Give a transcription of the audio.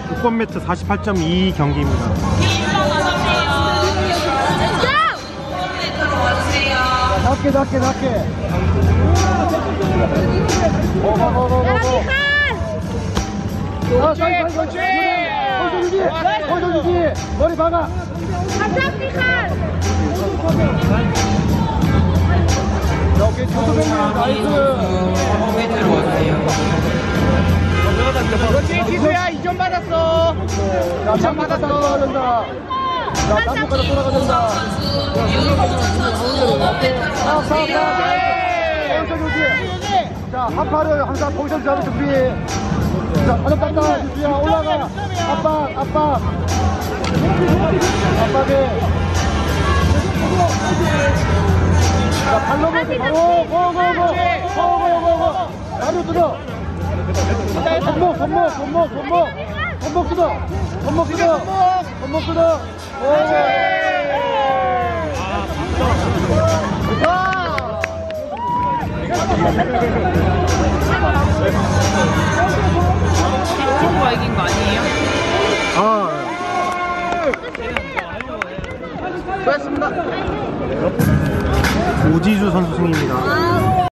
6번 매트 48.2 경기입니다. 낮게. 거기서 머리 박아. 여기 조수병님 나이스. 그렇지 기수야 2점 받았어. 2점 받았다. 돌아가야 딴곳까지 돌아가야 된다. 자, 한 팔을 항상 포지션 잡을 준비. 자, 가볍 땄다. 기수야 올라가. 압박. 압박에. 자, 발로 보고 바로 고. 바로 뜯어. 손목 뜯어. 친구가 이긴 거 아니에요? 수고했습니다. 오지주 선수 승입니다.